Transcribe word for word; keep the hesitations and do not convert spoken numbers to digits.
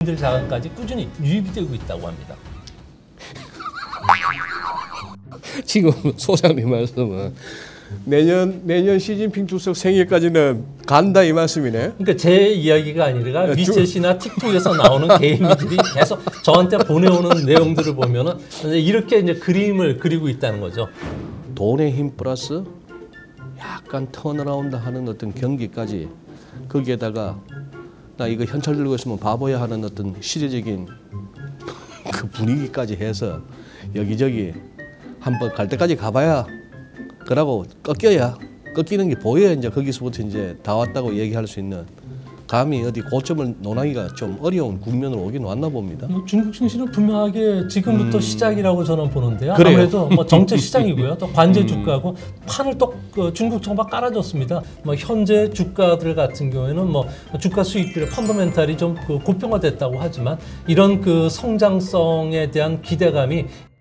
들 자금까지 꾸준히 유입이 되고 있다고 합니다. 지금 소장님 말씀은 내년 내년 시진핑 주석 생일까지는 간다 이 말씀이네. 그러니까 제 이야기가 아니라 네, 위챗이나 틱톡에서 나오는 개인들이 계속 저한테 보내오는 내용들을 보면은 이렇게 이제 그림을 그리고 있다는 거죠. 돈의 힘 플러스 약간 턴어라운드 하는 어떤 경기까지 거기에다가 나 이거 현찰 들고 있으면 바보야 하는 어떤 시대적인 그 분위기까지 해서 여기저기 한번 갈 때까지 가봐야 그러고 꺾여야 꺾이는 게 보여야 이제 거기서부터 이제 다 왔다고 얘기할 수 있는 감히 어디 고점을 논하기가 좀 어려운 국면으로 오긴 왔나 봅니다. 뭐 중국 증시는 분명하게 지금부터 음. 시작이라고 저는 보는데요. 그래요. 아무래도 뭐 정책 시장이고요. 또 관제 주가고 판을 또 그 중국 정부가 깔아줬습니다. 뭐 현재 주가들 같은 경우에는 뭐 주가 수익들의 펀더멘탈이 좀 그 고평화됐다고 하지만 이런 그 성장성에 대한 기대감이